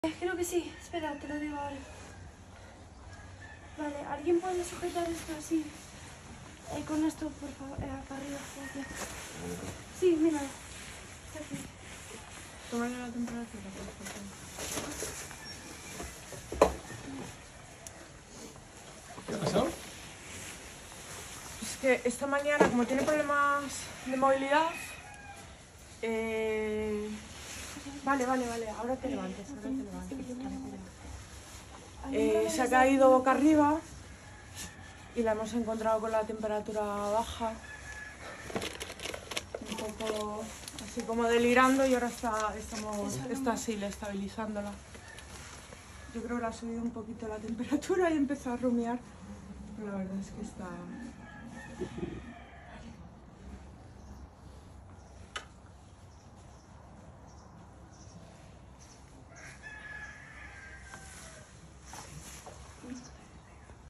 Creo que sí, espera, te lo digo ahora. Vale, ¿alguien puede sujetar esto así? Con esto, por favor, para arriba. Gracias. Sí, mira. Está aquí. Tómale la temperatura, por favor. ¿Qué ha pasado? Es que esta mañana, como tiene problemas de movilidad, Vale, ahora te levantes, se ha caído boca arriba y la hemos encontrado con la temperatura baja, un poco así como delirando, y ahora está así, estabilizándola. Yo creo que le ha subido un poquito la temperatura y empezó a rumiar, pero la verdad es que está